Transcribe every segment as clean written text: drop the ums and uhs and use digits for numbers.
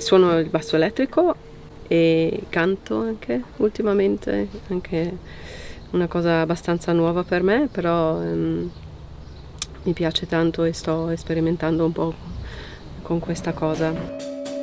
Suono il basso elettrico e canto anche ultimamente, anche una cosa abbastanza nuova per me, però mi piace tanto e sto sperimentando un po' con questa cosa.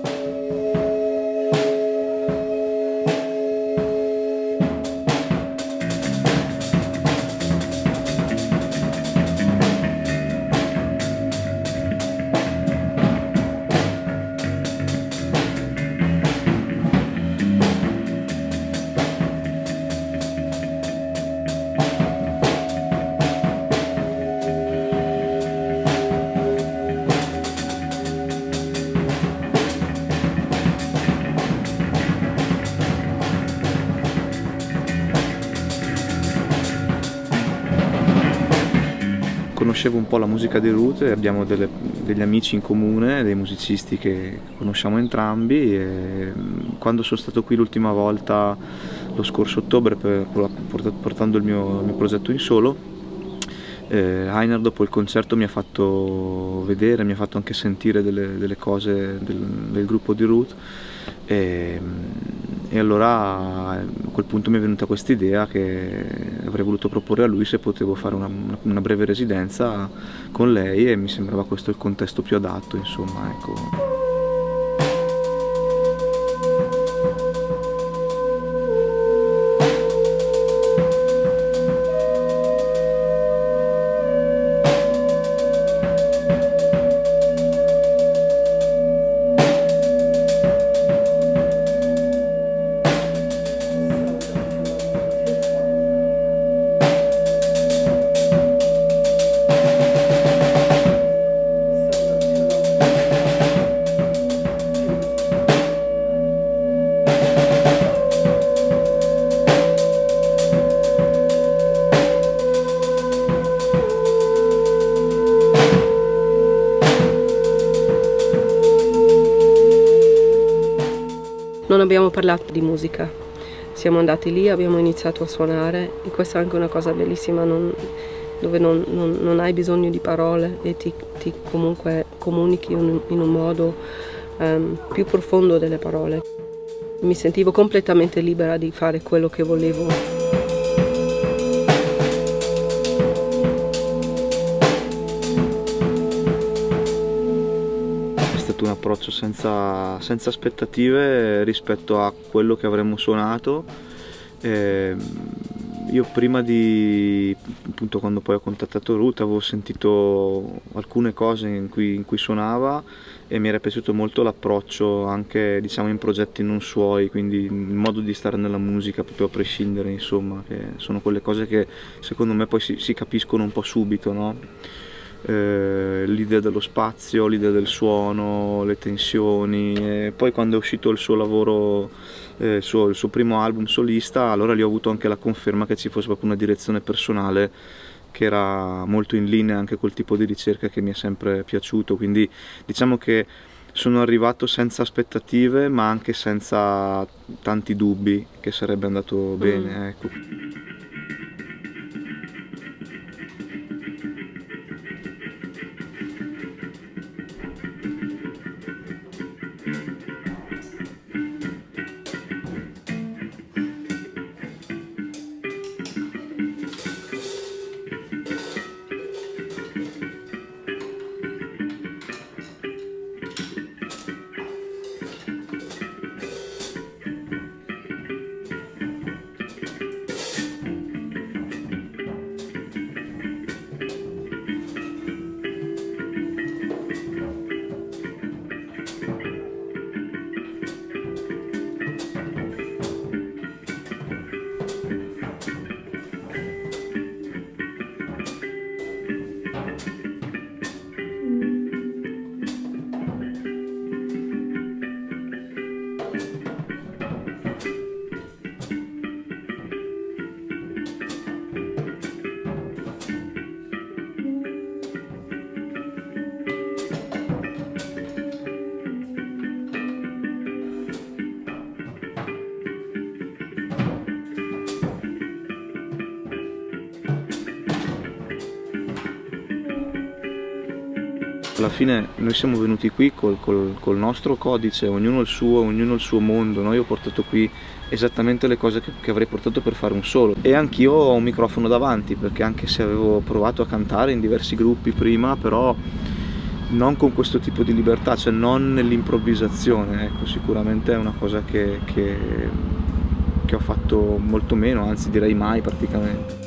Conoscevo un po' la musica dei Root e abbiamo degli amici in comune, dei musicisti che conosciamo entrambi, e quando sono stato qui l'ultima volta, lo scorso ottobre, portando il mio progetto in solo, Einar dopo il concerto mi ha fatto vedere, mi ha fatto anche sentire delle cose del gruppo di Root, e allora a quel punto mi è venuta questa idea che avrei voluto proporre a lui se potevo fare una breve residenza con lei, e mi sembrava questo il contesto più adatto, insomma, ecco. Non abbiamo parlato di musica, siamo andati lì, abbiamo iniziato a suonare, e questa è anche una cosa bellissima, dove non hai bisogno di parole e ti comunque comunichi in un modo più profondo delle parole. Mi sentivo completamente libera di fare quello che volevo. Un approccio senza aspettative rispetto a quello che avremmo suonato. Io prima appunto, quando poi ho contattato Ruth, avevo sentito alcune cose in cui suonava e mi era piaciuto molto l'approccio anche, diciamo, in progetti non suoi, quindi il modo di stare nella musica proprio a prescindere, insomma, che sono quelle cose che secondo me poi si capiscono un po' subito, no? L'idea dello spazio, l'idea del suono, le tensioni, e poi quando è uscito il suo lavoro, il suo primo album solista, allora lì ho avuto anche la conferma che ci fosse proprio una direzione personale che era molto in linea anche col tipo di ricerca che mi è sempre piaciuto, quindi diciamo che sono arrivato senza aspettative ma anche senza tanti dubbi che sarebbe andato bene, ecco. alla fine noi siamo venuti qui col nostro codice, ognuno il suo mondo, no? Io ho portato qui esattamente le cose che avrei portato per fare un solo, e anch'io ho un microfono davanti, perché anche se avevo provato a cantare in diversi gruppi prima, però non con questo tipo di libertà, cioè non nell'improvvisazione, ecco, sicuramente è una cosa che ho fatto molto meno, anzi direi mai praticamente.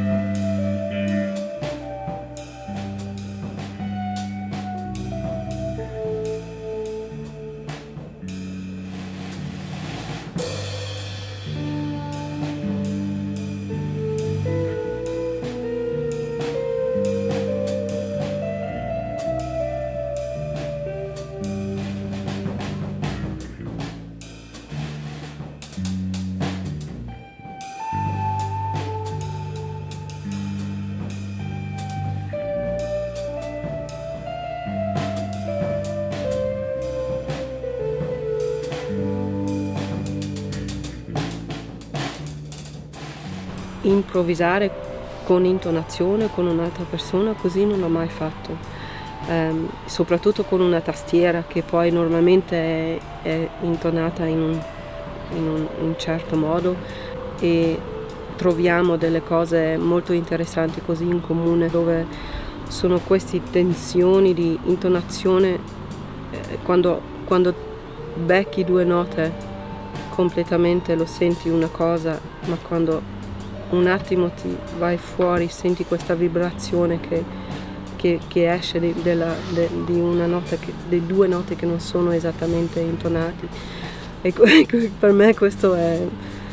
Improvvisare con intonazione con un'altra persona così non l'ho mai fatto, soprattutto con una tastiera che poi normalmente è intonata in un certo modo, e troviamo delle cose molto interessanti così in comune, dove sono queste tensioni di intonazione, quando becchi due note completamente lo senti una cosa, ma quando un attimo ti vai fuori senti questa vibrazione che esce di una nota, di due note che non sono esattamente intonati. Ecco, per me questo è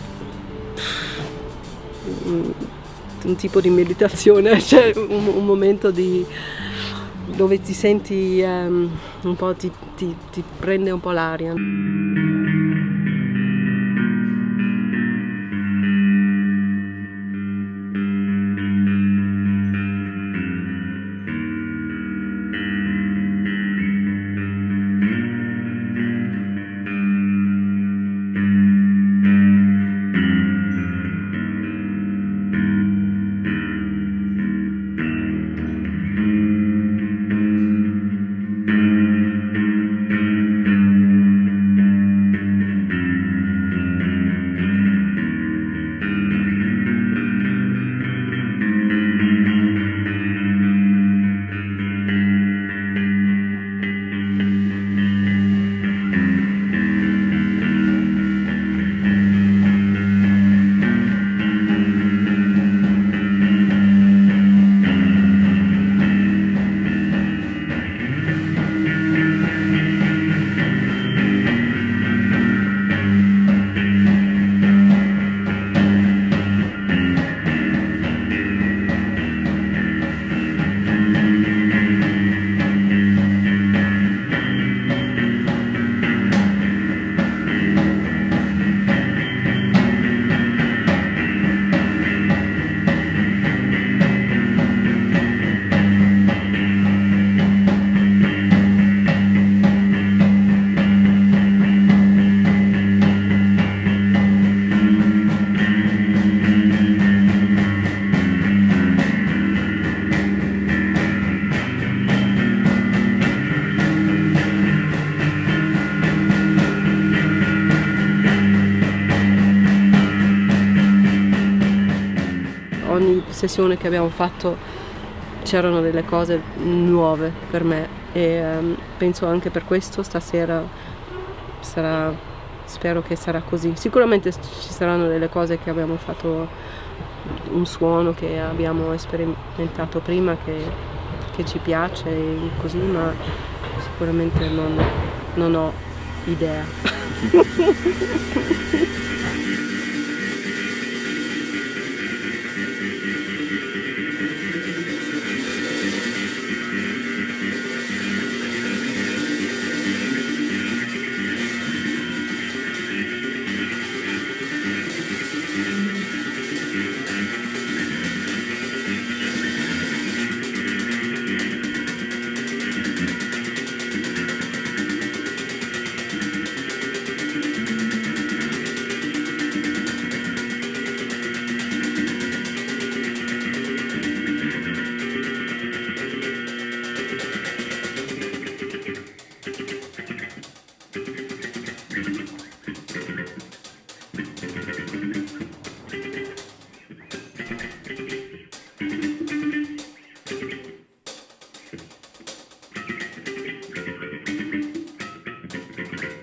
un tipo di meditazione, cioè un momento dove ti senti un po', ti prende un po' l'aria. Ogni sessione che abbiamo fatto c'erano delle cose nuove per me, e penso anche per questo stasera spero che sarà così. Sicuramente ci saranno delle cose che abbiamo fatto, un suono che abbiamo sperimentato prima che ci piace e così, ma sicuramente non ho idea.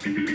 Ciao.